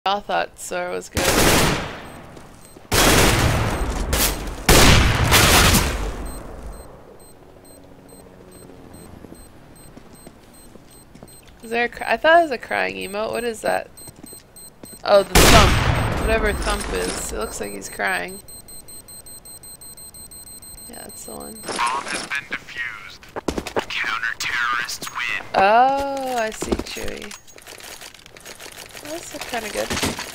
I thought Sora was good. Is there I thought it was a crying emote. What is that? Oh, the thump. Whatever thump is. It looks like he's crying. Yeah, that's the one. Bomb has been defused. Counter-terrorists win. Oh, I see, Chewie. Well, that's kind of good.